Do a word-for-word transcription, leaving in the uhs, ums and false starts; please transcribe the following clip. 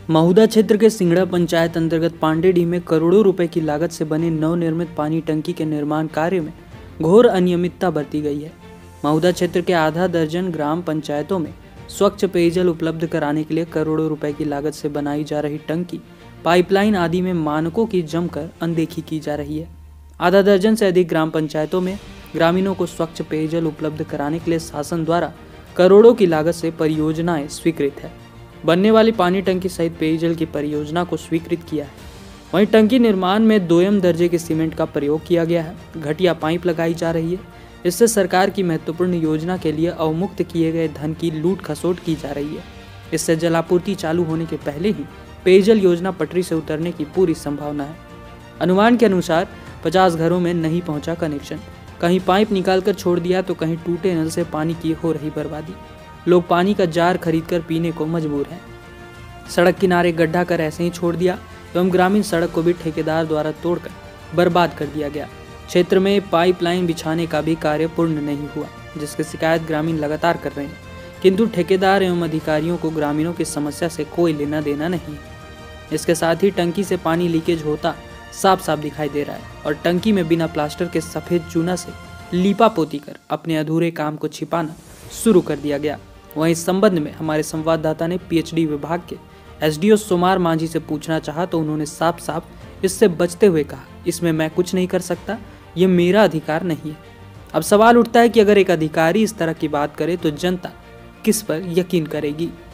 महुदा क्षेत्र के सिंगड़ा पंचायत अंतर्गत पांडेडी में करोड़ों रुपए की लागत से बने नवनिर्मित पानी टंकी के निर्माण कार्य में घोर अनियमितता बरती गई है। महुदा क्षेत्र के आधा दर्जन ग्राम पंचायतों में स्वच्छ पेयजल उपलब्ध कराने के लिए करोड़ों रुपए की लागत से बनाई जा रही टंकी, पाइपलाइन आदि में मानकों की जमकर अनदेखी की जा रही है। आधा दर्जन से अधिक ग्राम पंचायतों में ग्रामीणों को स्वच्छ पेयजल उपलब्ध कराने के लिए शासन द्वारा करोड़ों की लागत से परियोजनाएं स्वीकृत है। बनने वाली पानी टंकी सहित पेयजल की परियोजना को स्वीकृत किया है। वहीं टंकी निर्माण में दोयम दर्जे के सीमेंट का प्रयोग किया गया है। घटिया पाइप लगाई जा रही है। इससे सरकार की महत्वपूर्ण योजना के लिए अवमुक्त किए गए धन की लूट खसोट की जा रही है। इससे जलापूर्ति चालू होने के पहले ही पेयजल योजना पटरी से उतरने की पूरी संभावना है। अनुमान के अनुसार पचास घरों में नहीं पहुंचा कनेक्शन, कहीं पाइप निकालकर छोड़ दिया तो कहीं टूटे नल से पानी की हो रही बर्बादी। लोग पानी का जार खरीदकर पीने को मजबूर हैं। सड़क किनारे गड्ढा कर ऐसे ही छोड़ दिया एवं ग्रामीण सड़क को भी ठेकेदार द्वारा तोड़कर बर्बाद कर दिया गया। क्षेत्र में पाइपलाइन बिछाने का भी कार्य पूर्ण नहीं हुआ, जिसकी शिकायत ग्रामीण लगातार कर रहे हैं, किंतु ठेकेदार एवं अधिकारियों को ग्रामीणों की समस्या से कोई लेना देना नहीं। इसके साथ ही टंकी से पानी लीकेज होता साफ साफ दिखाई दे रहा है और टंकी में बिना प्लास्टर के सफेद चूना से लीपा पोती कर अपने अधूरे काम को छिपाना शुरू कर दिया गया। वहीं इस संबंध में हमारे संवाददाता ने पीएचडी विभाग के एसडीओ सोमार मांझी से पूछना चाहा तो उन्होंने साफ साफ इससे बचते हुए कहा, इसमें मैं कुछ नहीं कर सकता, ये मेरा अधिकार नहीं है। अब सवाल उठता है कि अगर एक अधिकारी इस तरह की बात करे तो जनता किस पर यकीन करेगी।